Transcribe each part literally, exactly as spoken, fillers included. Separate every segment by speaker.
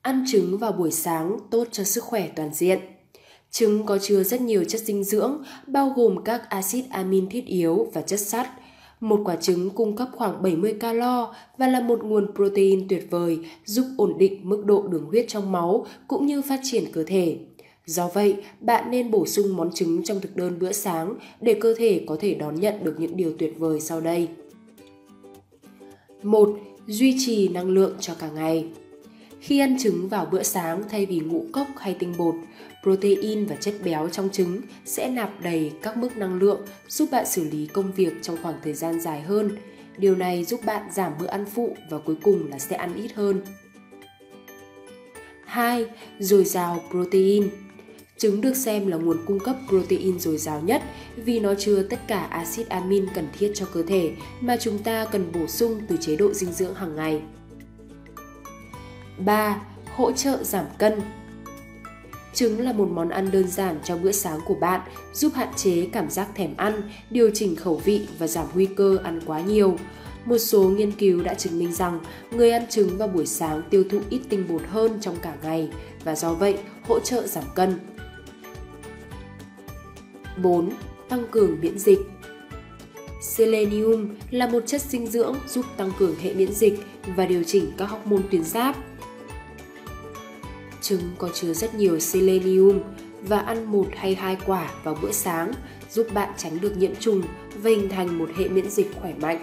Speaker 1: Ăn trứng vào buổi sáng tốt cho sức khỏe toàn diện. Trứng có chứa rất nhiều chất dinh dưỡng, bao gồm các axit amin thiết yếu và chất sắt. Một quả trứng cung cấp khoảng bảy mươi calo và là một nguồn protein tuyệt vời, giúp ổn định mức độ đường huyết trong máu cũng như phát triển cơ thể. Do vậy, bạn nên bổ sung món trứng trong thực đơn bữa sáng để cơ thể có thể đón nhận được những điều tuyệt vời sau đây. một. Duy trì năng lượng cho cả ngày. Khi ăn trứng vào bữa sáng thay vì ngũ cốc hay tinh bột, protein và chất béo trong trứng sẽ nạp đầy các mức năng lượng, giúp bạn xử lý công việc trong khoảng thời gian dài hơn. Điều này giúp bạn giảm bữa ăn phụ và cuối cùng là sẽ ăn ít hơn. hai. Dồi dào protein. Trứng được xem là nguồn cung cấp protein dồi dào nhất vì nó chứa tất cả axit amin cần thiết cho cơ thể mà chúng ta cần bổ sung từ chế độ dinh dưỡng hàng ngày. ba. Hỗ trợ giảm cân. Trứng là một món ăn đơn giản cho bữa sáng của bạn, giúp hạn chế cảm giác thèm ăn, điều chỉnh khẩu vị và giảm nguy cơ ăn quá nhiều. Một số nghiên cứu đã chứng minh rằng người ăn trứng vào buổi sáng tiêu thụ ít tinh bột hơn trong cả ngày và do vậy hỗ trợ giảm cân. bốn. Tăng cường miễn dịch. Selenium là một chất dinh dưỡng giúp tăng cường hệ miễn dịch và điều chỉnh các hormone tuyến giáp. Trứng có chứa rất nhiều selenium và ăn một hay hai quả vào bữa sáng giúp bạn tránh được nhiễm trùng và hình thành một hệ miễn dịch khỏe mạnh.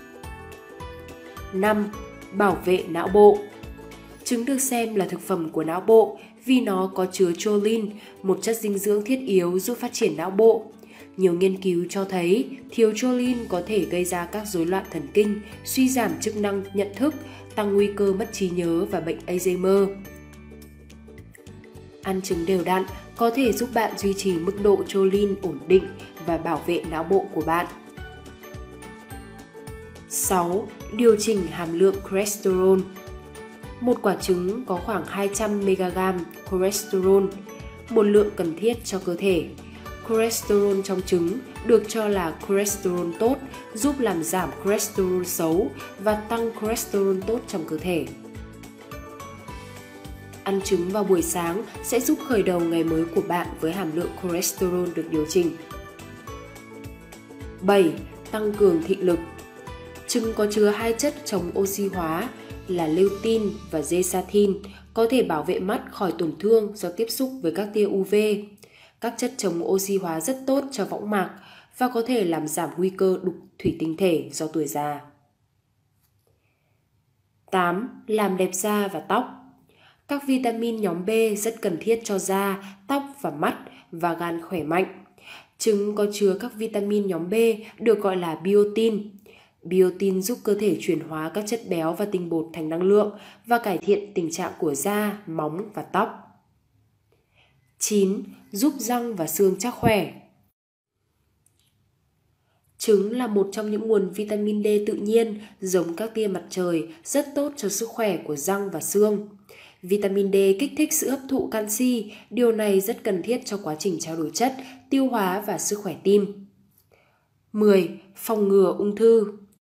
Speaker 1: năm. Bảo vệ não bộ. Trứng được xem là thực phẩm của não bộ vì nó có chứa choline, một chất dinh dưỡng thiết yếu giúp phát triển não bộ. Nhiều nghiên cứu cho thấy thiếu choline có thể gây ra các rối loạn thần kinh, suy giảm chức năng nhận thức, tăng nguy cơ mất trí nhớ và bệnh Alzheimer. Ăn trứng đều đặn có thể giúp bạn duy trì mức độ choline ổn định và bảo vệ não bộ của bạn. sáu. Điều chỉnh hàm lượng cholesterol. Một quả trứng có khoảng hai trăm mg cholesterol, một lượng cần thiết cho cơ thể. Cholesterol trong trứng được cho là cholesterol tốt, giúp làm giảm cholesterol xấu và tăng cholesterol tốt trong cơ thể. Ăn trứng vào buổi sáng sẽ giúp khởi đầu ngày mới của bạn với hàm lượng cholesterol được điều chỉnh. bảy. Tăng cường thị lực. Trứng có chứa hai chất chống oxy hóa là lutein và zeaxanthin, có thể bảo vệ mắt khỏi tổn thương do tiếp xúc với các tia u vê. Các chất chống oxy hóa rất tốt cho võng mạc và có thể làm giảm nguy cơ đục thủy tinh thể do tuổi già. tám. Làm đẹp da và tóc. Các vitamin nhóm B rất cần thiết cho da, tóc và mắt và gan khỏe mạnh. Trứng có chứa các vitamin nhóm B được gọi là biotin. Biotin giúp cơ thể chuyển hóa các chất béo và tinh bột thành năng lượng và cải thiện tình trạng của da, móng và tóc. chín. Giúp răng và xương chắc khỏe. Trứng là một trong những nguồn vitamin D tự nhiên, giống các tia mặt trời, rất tốt cho sức khỏe của răng và xương. Vitamin D kích thích sự hấp thụ canxi, điều này rất cần thiết cho quá trình trao đổi chất, tiêu hóa và sức khỏe tim. mười. Phòng ngừa ung thư.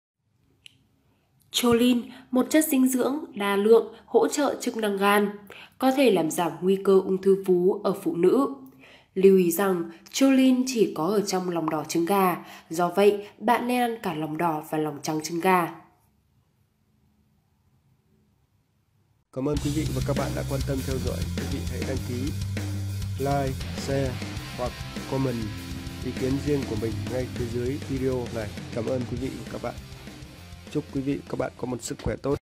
Speaker 1: Choline, một chất dinh dưỡng đa lượng hỗ trợ chức năng gan, có thể làm giảm nguy cơ ung thư vú ở phụ nữ. Lưu ý rằng choline chỉ có ở trong lòng đỏ trứng gà, do vậy bạn nên ăn cả lòng đỏ và lòng trắng trứng gà.
Speaker 2: Cảm ơn quý vị và các bạn đã quan tâm theo dõi. Quý vị hãy đăng ký, like, share hoặc comment ý kiến riêng của mình ngay phía dưới video này. Cảm ơn quý vị và các bạn. Chúc quý vị và các bạn có một sức khỏe tốt.